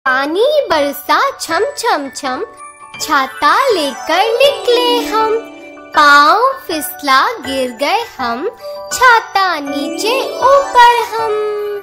पानी बरसा छम छम छम, छाता लेकर निकले हम। पाँव फिसला गिर गए हम, छाता नीचे ऊपर हम।